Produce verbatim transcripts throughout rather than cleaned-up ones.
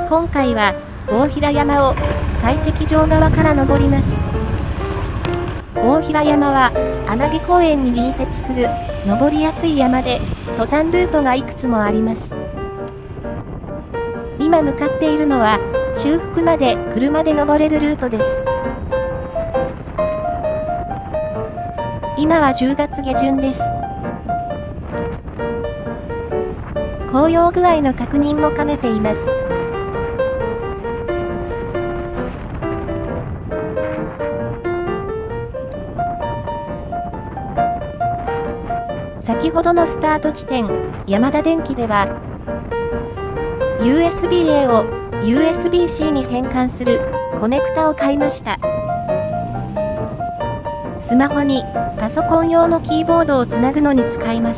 今回は大平山を採石場側から登ります。大平山は天城公園に隣接する登りやすい山で、登山ルートがいくつもあります。今向かっているのは中腹まで車で登れるルートです。今はじゅうがつげじゅんです。紅葉具合の確認も兼ねています。先ほどのスタート地点、ヤマダ電機では、ユーエスビーエー を ユーエスビーシー に変換するコネクタを買いました。スマホにパソコン用のキーボードをつなぐのに使います。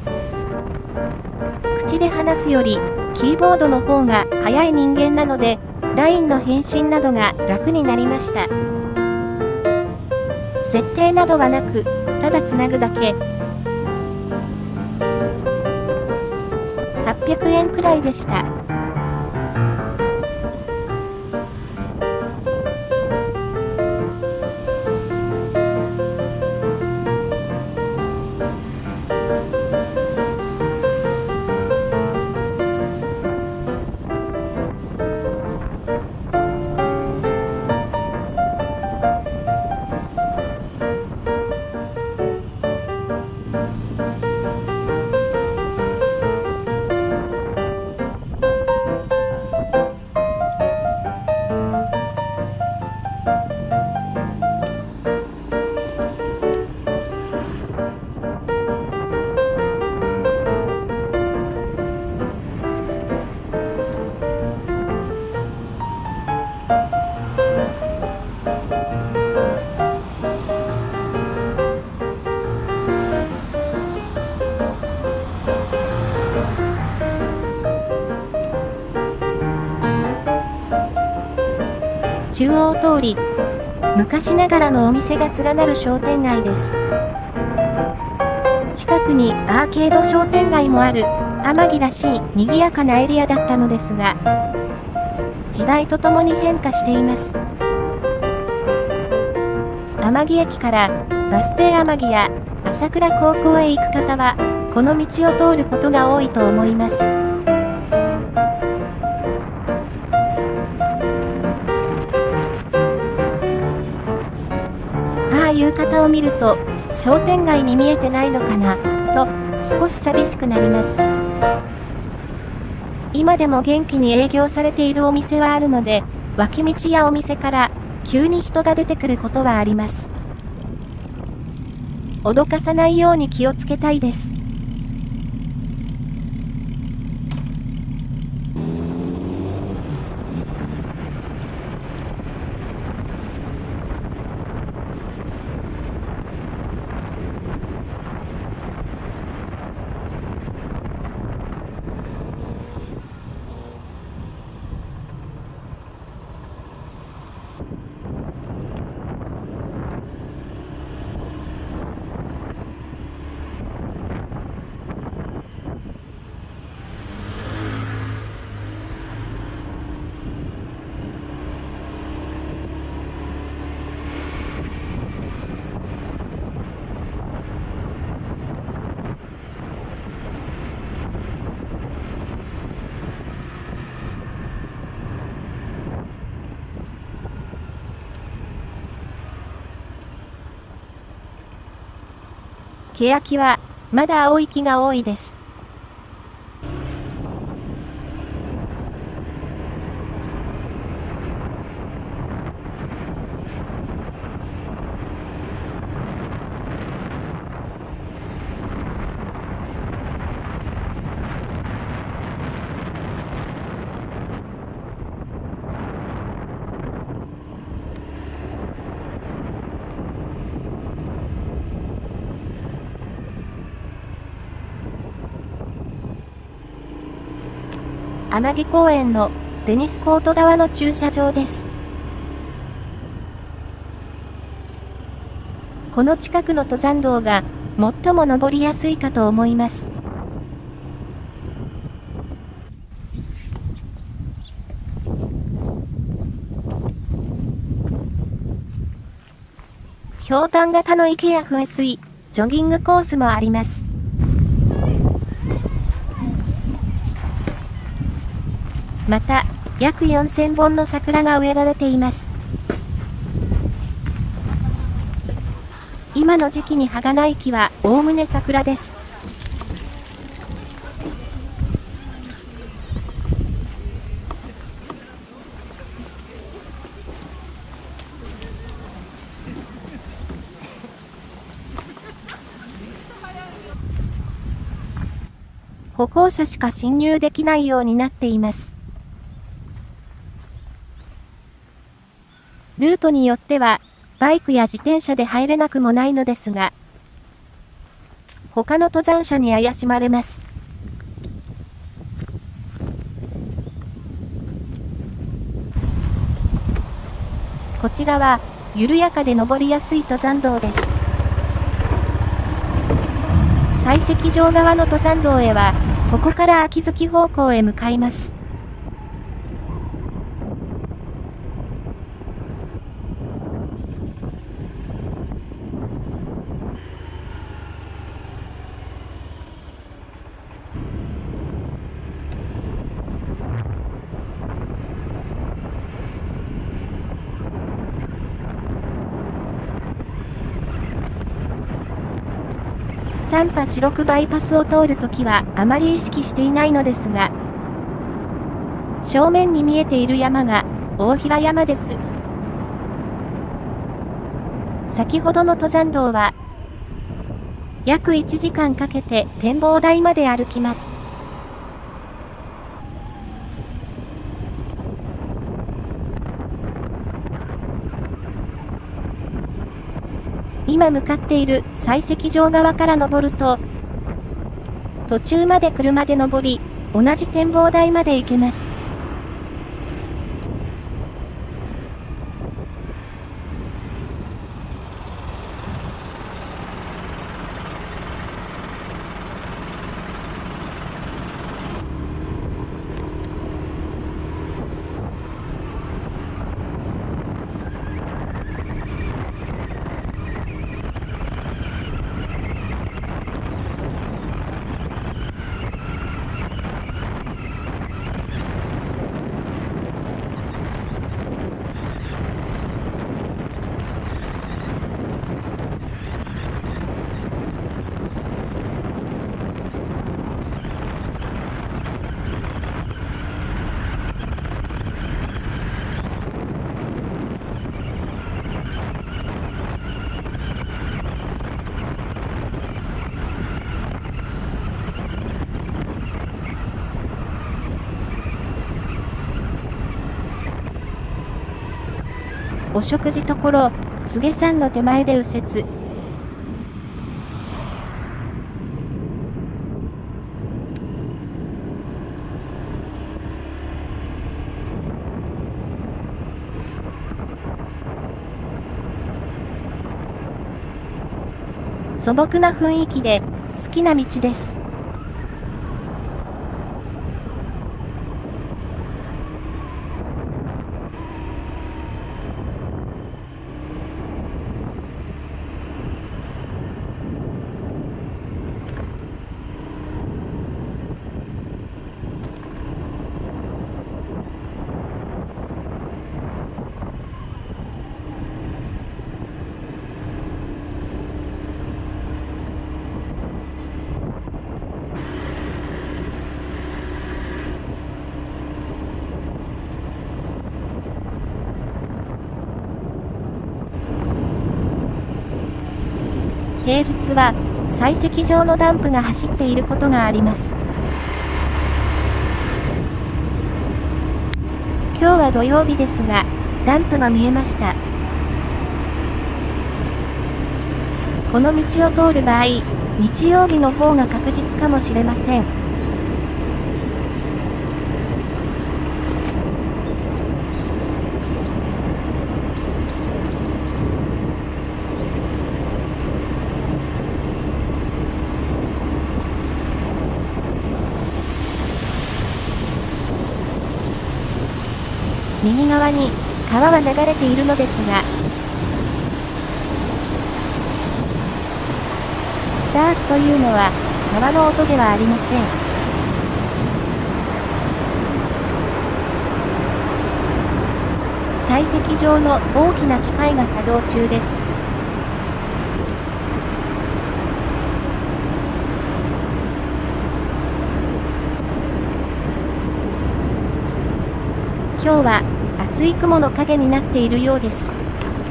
口で話すよりキーボードの方が早い人間なので、ライン の返信などが楽になりました。設定などはなく、ただつなぐだけ。はっぴゃくえんくらいでした。中央通り、昔ながらのお店が連なる商店街です。近くにアーケード商店街もある天城らしい賑やかなエリアだったのですが、時代とともに変化しています。天城駅からバス停天城や朝倉高校へ行く方は、この道を通ることが多いと思います。夕方を見ると商店街に見えてないのかなと少し寂しくなります。今でも元気に営業されているお店はあるので、脇道やお店から急に人が出てくることはあります。脅かさないように気をつけたいです。欅はまだ青い木が多いです。天城公園のテニスコート側の駐車場です。この近くの登山道が最も登りやすいかと思います。 ひょうたん型の池や噴水、ジョギングコースもあります。また、約よんせんぼんの桜が植えられています。今の時期に葉がない木は、おおむね桜です。歩行者しか進入できないようになっています。ルートによっては、バイクや自転車で入れなくもないのですが、他の登山者に怪しまれます。こちらは、緩やかで登りやすい登山道です。採石場側の登山道へは、ここから秋月方向へ向かいます。さんはちろくバイパスを通るときはあまり意識していないのですが、正面に見えている山が大平山です。先ほどの登山道は、約いちじかんかけて展望台まで歩きます。今向かっている採石場側から登ると、途中まで車で登り、同じ展望台まで行けます。お食事処、柘植山の手前で右折。素朴な雰囲気で好きな道です。平日は採石場のダンプが走っていることがあります。今日は土曜日ですが、ダンプが見えました。この道を通る場合、日曜日の方が確実かもしれません。 右側に川は流れているのですが、ザーッというのは川の音ではありません。採石場の大きな機械が作動中です。今日は厚い雲の影になっているようです。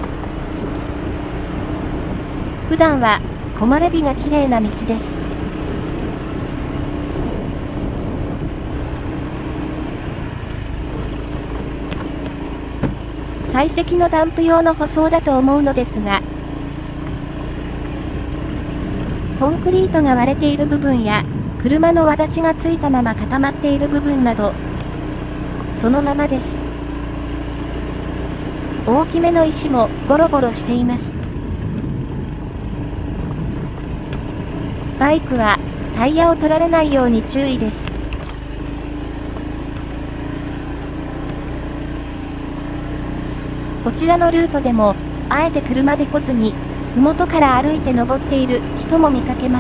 普段は木漏れ日が綺麗な道です。採石のダンプ用の舗装だと思うのですが、コンクリートが割れている部分や、車の輪立ちがついたまま固まっている部分など、そのままです。大きめの石もゴロゴロしています。バイクはタイヤを取られないように注意です。こちらのルートでも、あえて車で来ずに、麓から歩いて登っている人も見かけます。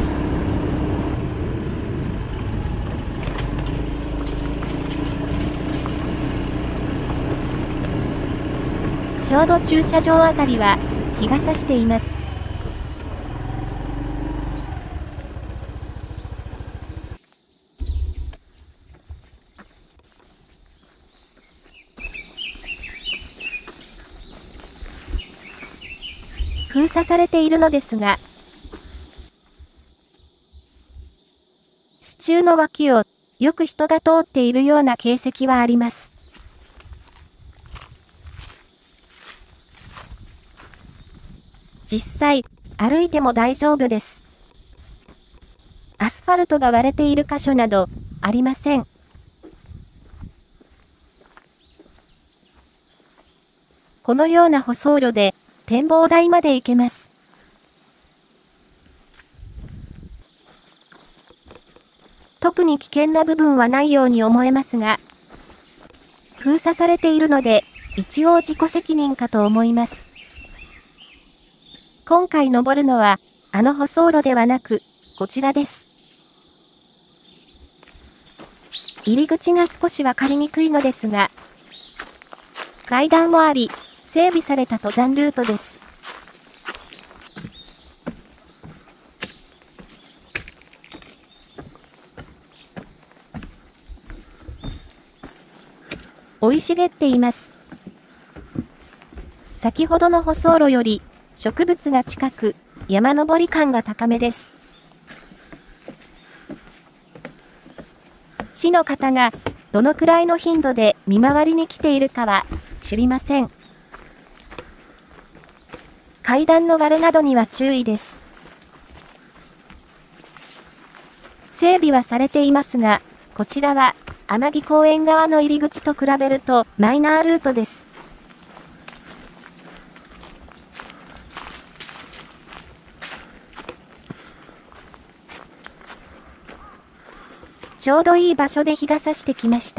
ちょうど駐車場あたりは日が差しています。封鎖されているのですが、支柱の脇をよく人が通っているような形跡はあります。実際、歩いても大丈夫です。アスファルトが割れている箇所などありません。このような舗装路で展望台まで行けます。特に危険な部分はないように思えますが、封鎖されているので一応自己責任かと思います。今回登るのはあの舗装路ではなくこちらです。入り口が少しわかりにくいのですが、階段もあり、整備された登山ルートです。生い茂っています。先ほどの舗装路より植物が近く、山登り感が高めです。市の方がどのくらいの頻度で見回りに来ているかは知りません。階段の割れなどには注意です。整備はされていますが、こちらは天城公園側の入り口と比べるとマイナールートです。ちょうどいい場所で日が差してきました。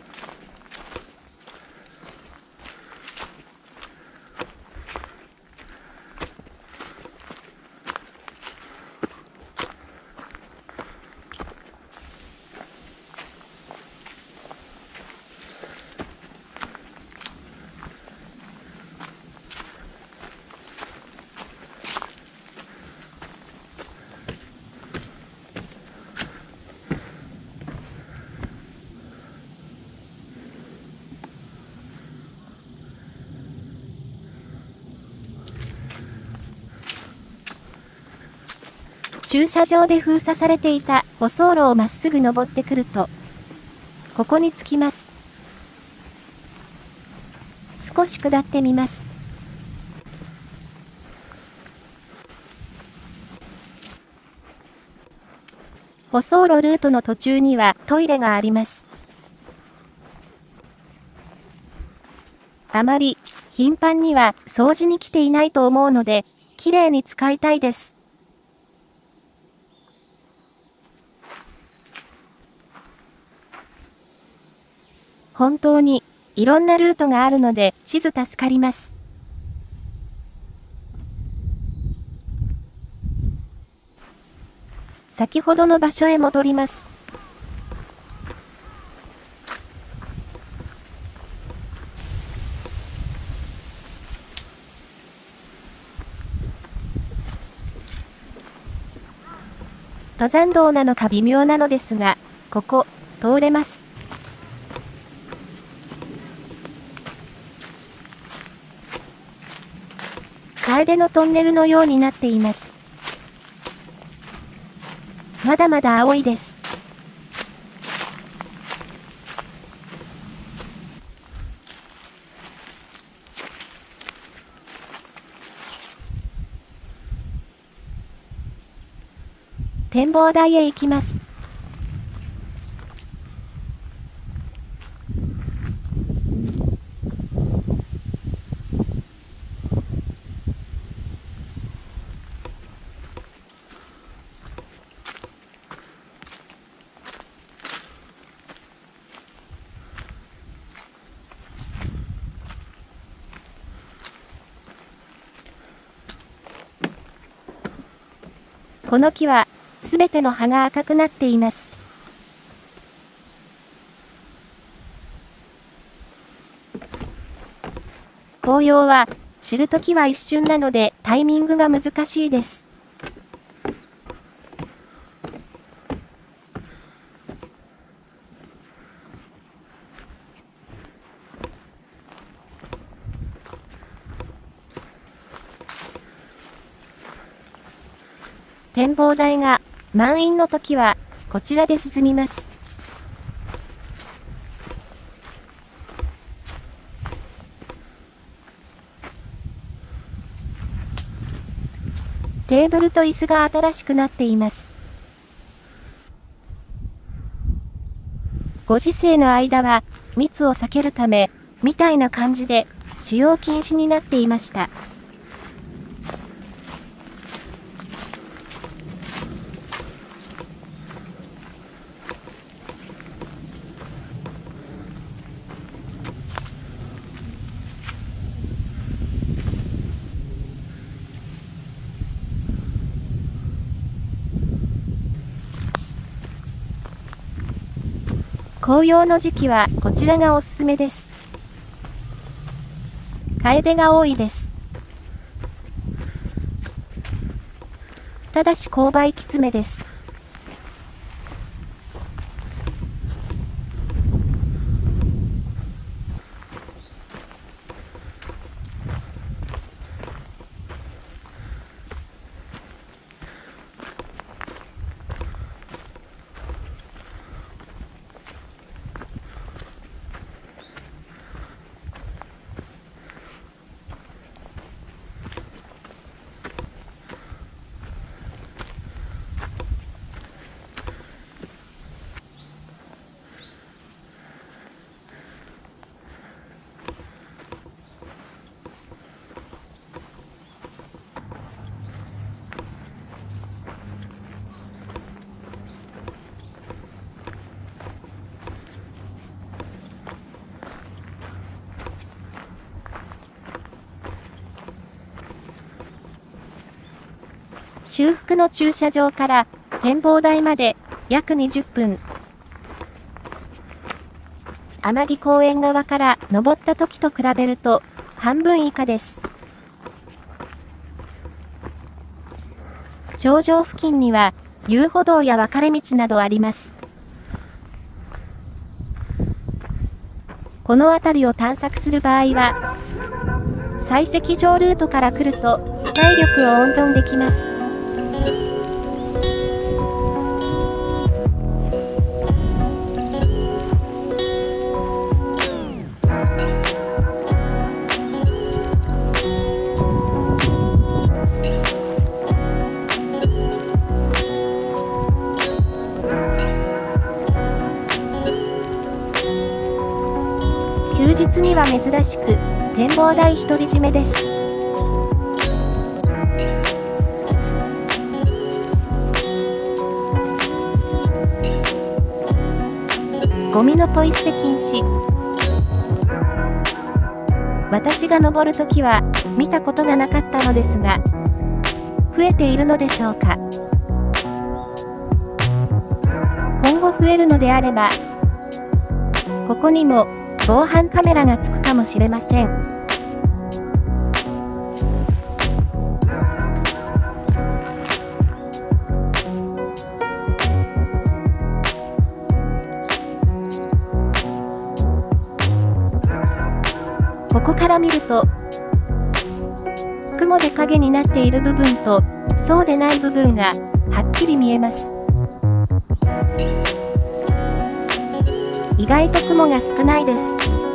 駐車場で封鎖されていた舗装路をまっすぐ登ってくると、ここに着きます。少し下ってみます。舗装路ルートの途中にはトイレがあります。あまり頻繁には掃除に来ていないと思うので、きれいに使いたいです。本当にいろんなルートがあるので地図助かります。先ほどの場所へ戻ります。登山道なのか微妙なのですが、ここ、通れます。カエデのトンネルのようになっています。まだまだ青いです。展望台へ行きます。この木は、すべての葉が赤くなっています。紅葉は、散るときは一瞬なのでタイミングが難しいです。展望台が満員の時はこちらで進みます。テーブルと椅子が新しくなっています。ご時世の間は密を避けるため、みたいな感じで使用禁止になっていました。紅葉の時期はこちらがおすすめです。カエデが多いです。ただし勾配きつめです。中腹の駐車場から展望台まで約にじゅっぷん。天城公園側から登った時と比べると半分以下です。頂上付近には遊歩道や分かれ道などあります。この辺りを探索する場合は、採石場ルートから来ると体力を温存できます。休日には珍しく展望台独り占めです。ゴミのポイ捨て禁止。 私が登るときは見たことがなかったのですが、増えているのでしょうか。今後増えるのであれば、ここにも防犯カメラがつくかもしれません。ここから見ると、雲で影になっている部分と、そうでない部分がはっきり見えます。意外と雲が少ないです。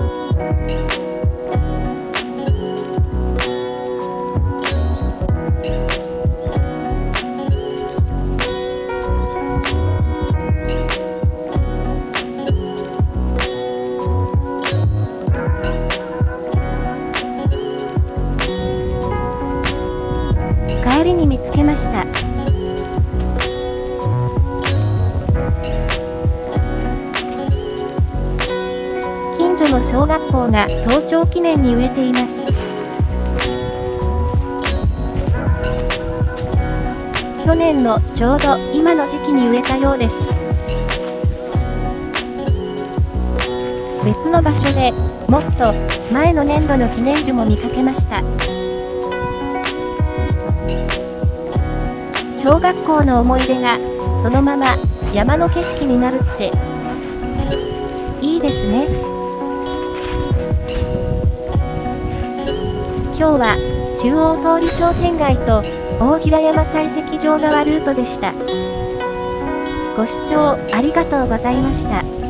帰りに見つけました。近所の小学校が登頂記念に植えています。去年のちょうど今の時期に植えたようです。別の場所でもっと前の年度の記念樹も見かけました。小学校の思い出がそのまま山の景色になるっていいですね。今日は中央通り商店街と大平山採石場側ルートでした。ご視聴ありがとうございました。